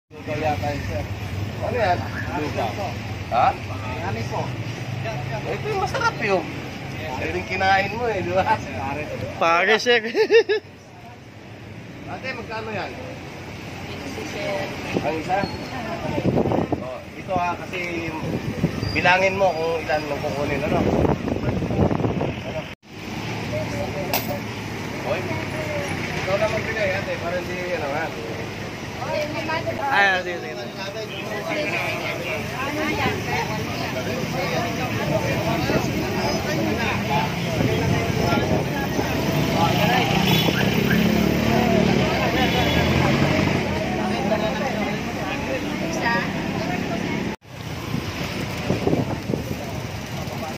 Lugaw yata yun, sir. Ano yan? Lugaw. Ha? Ano po? Ito yung masarap yung. Ito yung kinain mo eh, di ba? Pare, sir. Ate, magkano yan? Ang isa? Oh, ito ha, kasi bilangin mo kung ilan nang kukunin, ano? Hoy, ikaw na magbigay, ate, para hindi, ano ha? Ay, sige, sige. Ano yan?